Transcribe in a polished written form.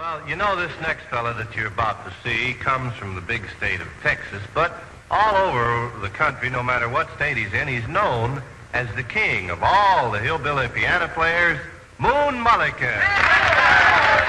Well, you know, this next fella that you're about to see comes from the big state of Texas, but all over the country, no matter what state he's in, he's known as the king of all the hillbilly piano players, Mullican.